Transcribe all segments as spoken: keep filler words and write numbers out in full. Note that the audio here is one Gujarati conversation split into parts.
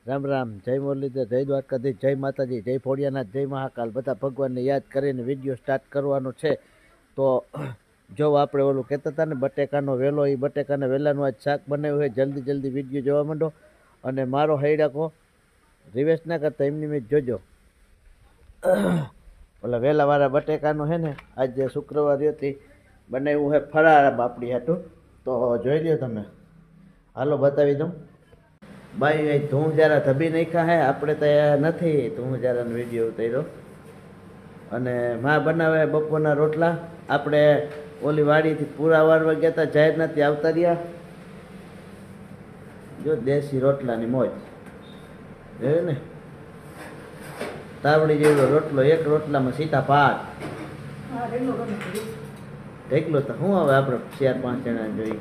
રામ રામ, જય મુરલીધર, જય દ્વારકાધીશ, જય માતાજી, જય ફોડિયાનાથ, જય મહાકાલ. બધા ભગવાનને યાદ કરીને વિડીયો સ્ટાર્ટ કરવાનો છે. તો જો આપણે ઓલું કહેતા હતા ને બટેકાનો વેલો, એ બટેકાના વેલાનું આજ શાક બનાવ્યું હોય. જલ્દી જલ્દી વિડીયો જોવા માંડો અને મારો હૈડાકો રિવેશ ના કરતા એમની મેં જોજો. ઓલા વેલાવાળા બટેકાનું છે ને આજે શુક્રવાર હતી બનાવ્યું છે ફરાળ બાપડી હાટું. તો જોઈ લ્યો તમે, હાલો બતાવી દઉં. ભાઈ તું જરા ધબી નાખ્યા હે, આપણે તો નથી તું જરા વિડીયો ઉતાર્યો. અને માં બનાવે બપોરના રોટલા. આપણે ઓલી વાડીથી પૂરા વારવા ગયા હતા, જાહેર નથી આવતા રહ્યા. જો દેશી રોટલાની મોજ જોયું ને, તાવડી જેવો રોટલો, એક રોટલામાં સીતા પાક ઢેકલો. તો શું હવે આપણે ચાર પાંચ જણા જોઈએ.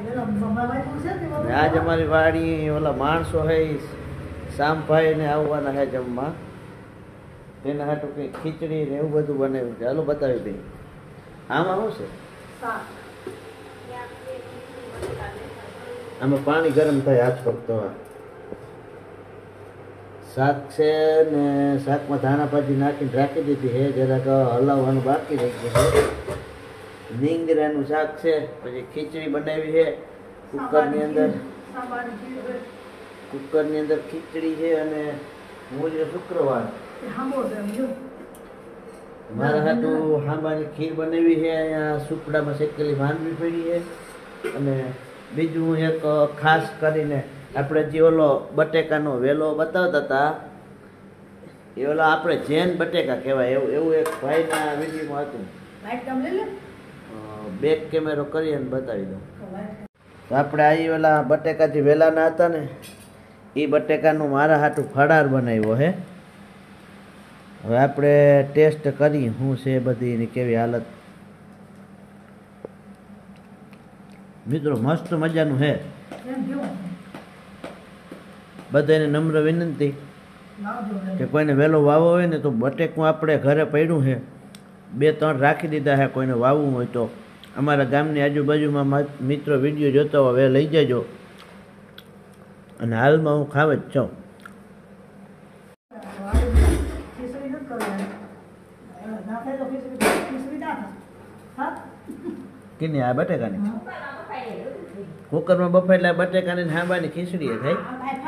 આજ અમારી વાડી ઓલા માણસો હે શામભાઈ ને આવવાના હે જમવા, તેના હાટું કઈ ખીચડી ને એવું બધું બનાવ્યું છે. હાલો બતાવી દઈ. આમાં શું છે? આમાં પાણી ગરમ થાય હાથ ફક્તો. શાક છે ને શાકમાં ધાણા ભાજી નાખીને રાખી દીધી હે, જરાક હલાવવાનું બાકી રહી ગયું છે. રીંગણાનું શાક છે, પછી ખીચડી બનાવી છે કુકરની અંદર. કુકરની અંદર ખીચડી છે અને મૂલ્ય શુક્રવાર મારા હાટું હાંબાની ખીર બનાવી છે. અહીંયા સુપડામાં શેકેલી માંડવી પડી છે. અને બીજું એક ખાસ કરીને આપણે જે ઓલો બટેકાનો વેલો બતાવતા હતા એ ઓલો આપણે જૈન બટેકા કહેવાય એવું એવું એક ભાઈના વિડીયોમાં હતું. બેક કેમેરો કરી અને બતાવી દઉં. તો આપણે આ ઓલા બટેકા જે વેલાના હતા ને એ બટેકાનું મારા હાટું ફળાર બનાવ્યો હે. હવે આપણે ટેસ્ટ કરી શું છે બધી એની કેવી હાલત. મિત્રો મસ્ત મજાનું છે. બધાને નમ્ર વિનંતી કે કોઈને વહેલો વાવો હોય ને તો બટેકું આપણે ઘરે પડ્યું છે, બે ત્રણ રાખી દીધા છે. કોઈને વાવવું હોય તો અમારા ગામની આજુબાજુમાં મિત્રો વિડીયો જોતા હોય હવે લઈ જજો. અને હાલમાં હું ખાવ જ છું. કેની આ બટેકાની કુકરમાં બફાયેલા બટેકાની હાંબાની ખીચડી થાય.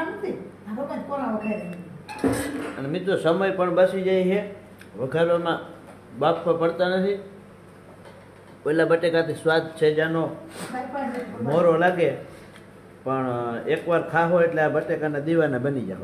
અને મિત્રો સમય પણ બચી જાય છે, વઘારવામાં બાફવા પડતા નથી. પેલા બટેકાથી સ્વાદ છે જાનો મોરો લાગે, પણ એકવાર ખાઓ એટલે આ બટેકાના દીવાના બની જાઓ.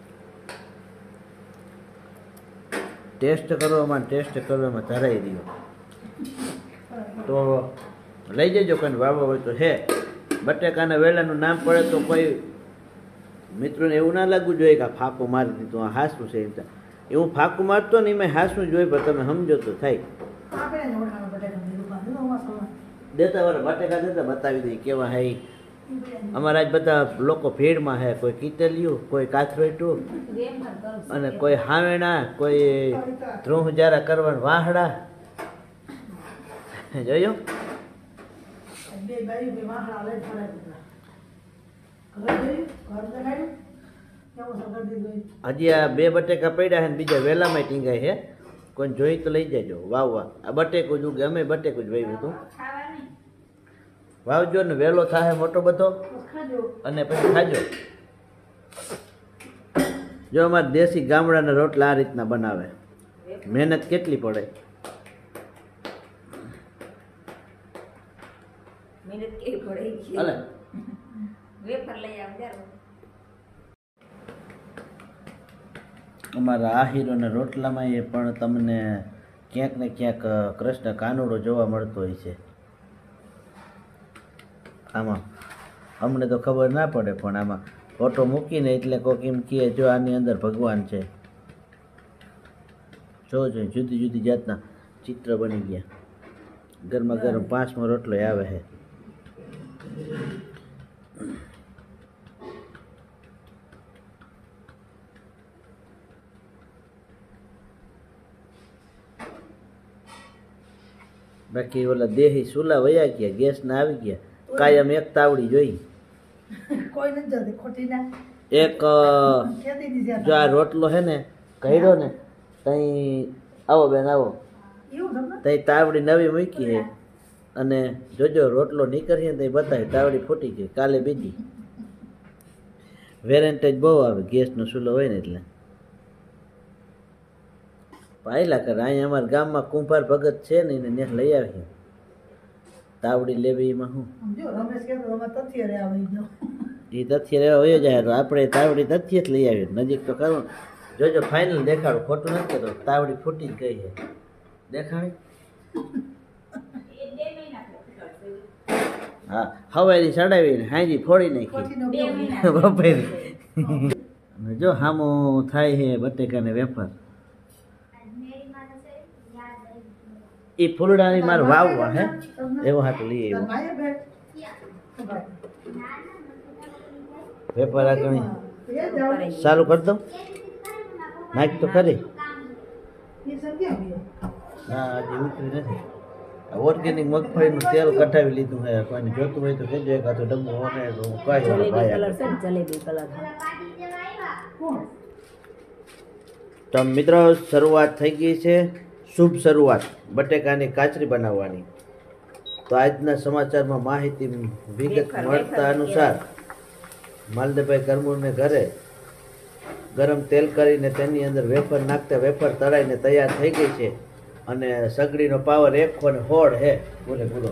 ટેસ્ટ કરવામાં ટેસ્ટ કરવામાં ધરાઈ રહ્યો. તો લઈ જજો કોઈને વાવવા હોય તો. હે બટેકાના વેલાનું નામ પડે તો કોઈ મિત્રોને એવું ના લાગવું જોઈએ કે આ ફાંકો મારી દીધું, આ હાસું છે. એવું ફાંકું મારતો ને એમાં હાસું જોઈએ, પણ તમે સમજો તો થાય. દેતા વાળા બટેકા દેતા બતાવી દઈએ કેવા હે. અમારા આજ બધા લોકો ભીડમાં હે, કોઈ કીતલિયું, કોઈ કાથરોઈટું અને કોઈ હાવેણા, કોઈ ધ્રુહ જારા કરવાનું વાહડા. જોયો હજી આ બે બટેકા પડ્યા છે ને બીજા વેલામાં ટીંગાય છે. કોઈ જોઈ તો લઈ જજો વાવવા. આ બટેકું જ ઉગે, અમે બટેકું જ વાવ્યું હતું. વાવજો ને વેલો થાય મોટો બધો અને પછી ખાજો. જો અમારા દેશી ગામડાના રોટલા આ રીતના બનાવે, મહેનત કેટલી પડે. અમારા આહીરોના રોટલામાં એ પણ તમને ક્યાંક ને ક્યાંક કૃષ્ણ કાનુડો જોવા મળતો હોય છે. આમાં અમને તો ખબર ના પડે, પણ આમાં ફોટો મૂકીને એટલે કોઈક એમ કહે જો આની અંદર ભગવાન છે. જો જો જુદી જુદી જાતના ચિત્ર બની ગયા. ગરમા ગરમ પાંચમો રોટલો આવે છે. બાકી ઓલા દેહી સુલા વયા ગયા, ગેસ ના આવી ગયા. કાયમ એક તાવડી જોઈ. કોઈ નથી જતી ખોટી ના એક અ, જો આ રોટલો હે ને કર્યો ને તઈ આવો બેન આવો તઈ તાવડી નવી મૂકી છે અને જોજો રોટલો નીકળીએ ને તઈ બતાવી તાવડી ફૂટી ગઈ કાલે બીજી વેરેન્ટેજ બહુ આવે ગેસનો ચૂલો હોય ને એટલે પાયલા કરે અહીંયા અમારા ગામમાં કુંભાર ભગત છે ને એને ને લઈ આવી તાવડી લેવી એમાં શું એ તથ્ય રહેવા વયો જાય તો આપણે તાવડી તથ્ય જ લઈ આવીએ નજીક તો કરવું જોજો ફાઇનલ દેખાડો ખોટું નથી કહેતો તાવડી ફૂટી જ ગઈ છે દેખાડી હા હવારી ચડાવીને હાજી ફોડી નાખી બપોરી અને જો હામું થાય છે બટેકા ને વેફર એ ફૂલડાની મારે વાવવા હે એવું હાટું લઈ આવ્યો વેપાર આગળ ચાલુ કરી દઉં નાખ તો ખરી ના હજી ઉતરી નથી ઓર્ગેનિક મગફળીનું તેલ કઢાવી લીધું હે કોઈને જોતું હોય તો કહેજો એક હાથો ડબ્બો હોય તો હું કાંઈ તો મિત્રો શરૂઆત થઈ ગઈ છે શુભ શરૂઆત બટેકાની કાચરી બનાવવાની તો આજના સમાચારમાં માહિતી વિગત મળતા અનુસાર માલદેભાઈ કરમુરને ઘરે ગરમ તેલ કરીને તેની અંદર વેફર નાખતા વેફર તળાઈને તૈયાર થઈ ગઈ છે અને સગડીનો પાવર એકસો ને સોળ હે પૂરે પૂરો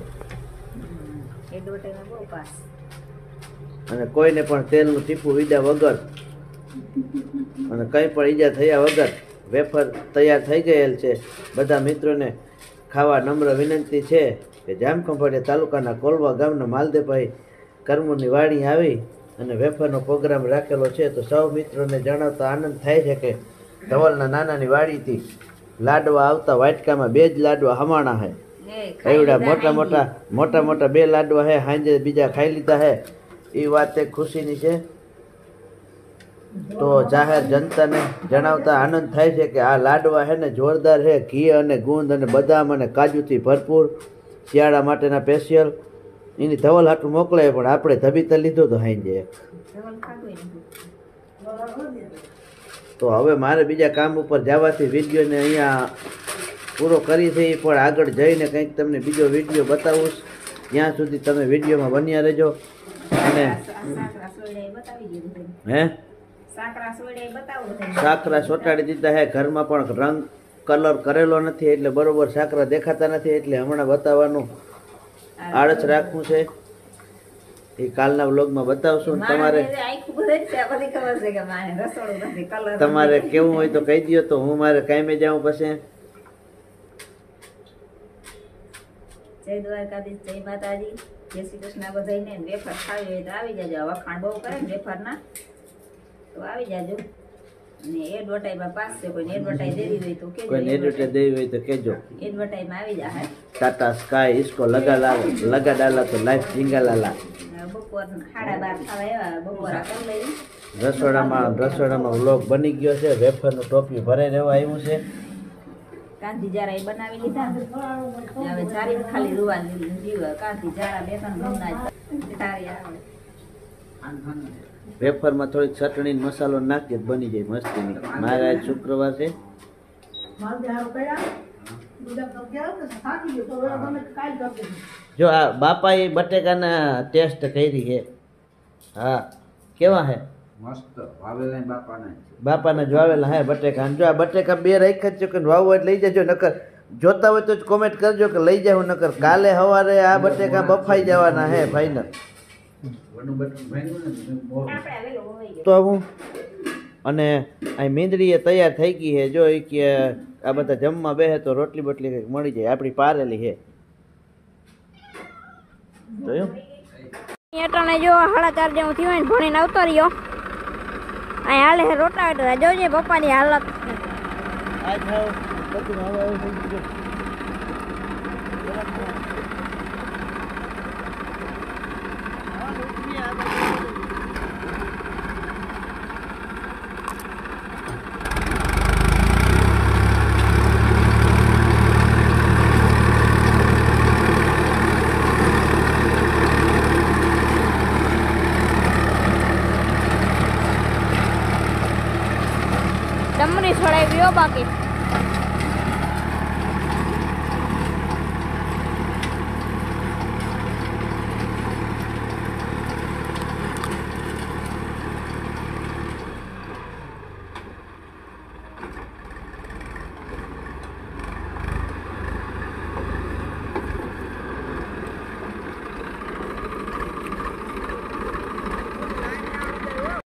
અને કોઈને પણ તેલનું ટીપું ઈજા વગર અને કંઈ પણ ઈજા થયા વગર વેફર તૈયાર થઈ ગયેલ છે બધા મિત્રોને ખાવા નમ્ર વિનંતી છે કે જામખંભાળિયા તાલુકાના કોલવા ગામના માલદેભાઈ કરમુરની વાડી આવી અને વેફરનો પ્રોગ્રામ રાખેલો છે તો સૌ મિત્રોને જણાવતા આનંદ થાય છે કે ધવલના નાનાની વાડીથી લાડવા આવતા વાટકામાં બે જ લાડવા હમાણા હે એવડા મોટા મોટા મોટા મોટા બે લાડવા હે સાંજે બીજા ખાઈ લીધા હે એ વાત એક ખુશીની છે તો જાહેર જનતાને જણાવતા આનંદ થાય છે કે આ લાડવા હે ને જોરદાર હે ઘી અને ગુંદ અને બદામ અને કાજુથી ભરપૂર શિયાળા માટેના સ્પેશિયલ એની ધવલ હાટું મોકલે પણ આપણે ધબીતા લીધો તો સાંજે તો હવે મારે બીજા કામ ઉપર જવાથી વિડીયોને અહીંયા પૂરો કરી છે પણ આગળ જઈને કંઈક તમને બીજો વિડીયો બતાવું ત્યાં સુધી તમે વિડીયોમાં બન્યા રહેજો અને હે સાકરા સોટાડી દીધા હે ઘરમાં પણ રંગ કલર કરેલો નથી એટલે બરોબર સાકરા દેખાતા નથી એટલે હમણાં બતાવવાનું આળસ રાખવું છે એ કાલના વ્લોગમાં બતાવશું તમારે તમારે કેવું હોય તો કહી દો તો હું મારે કાયમે જાઉં પછી જય દ્વારકાધીશ જય માતાજી જય શ્રી કૃષ્ણ બધાને વેફર ખાવી હોય તો આવી જાજો વખાણ બહુ કરે ને વેફરના તો આવી જાજો અને એડવર્ટાઈઝમાં પાસ છે કોઈ એડવર્ટાઈઝ દેવી હોય તો કેજો કોઈ એડવર્ટાઈઝ દેવી હોય તો કેજો એડવર્ટાઈઝમાં આવી જાય टाटा स्काई इसको लगा ला लगा डाला तो लाइफ झींगा लाला બપોર સાડા બાર થવા આવ્યા બપોરા કરી લઈ રસોડામાં રસોડામાં વ્લોગ બની ગયો છે વેફરનું ટોપી ભરાઈ રહેવા આવ્યું છે કાંધી જારા એ બનાવી લીધા હવે ચારી ખાલી રૂવા જીવ કાંધી જારા બે ત્રણ ઘઉંના તારી આવે વેફરમાં થોડીક ચટણી મસાલો નાખી બની જાય મસ્તીની મારે આજ શુક્રવાર છે જો આ બાપાએ બટેકાના ટેસ્ટ કરી છે હા કેવા હે મસ્ત વાવેલા બાપાના બાપાના જ વાવેલા હે બટેકા જો આ બટેકા બે રાખ્યા છે કે વાવવા હોય લઈ જજો નકર જોતા હોય તો જ કોમેન્ટ કરજો કે લઈ જાવ નકર કાલે સવારે આ બટેકા બફાઈ જવાના હે ફાઈનલ તો હું અને આ મીંદડી એ તૈયાર થઈ ગઈ છે જો એ કે આ બધા જમવા બેસે તો રોટલી બોટલી કંઈક મળી જાય આપણી પારેલી છે જોયું અટાણે જો સાડા ચાર જેવું થયું હોય ને ભણીને આવતો રહ્યો અહીં હાલે છે રોટાવેટર જોજે પપ્પાની હાલત આજ હવે બધું હવે હવે થઈ ગયું ડમરી છોડાવી બાકી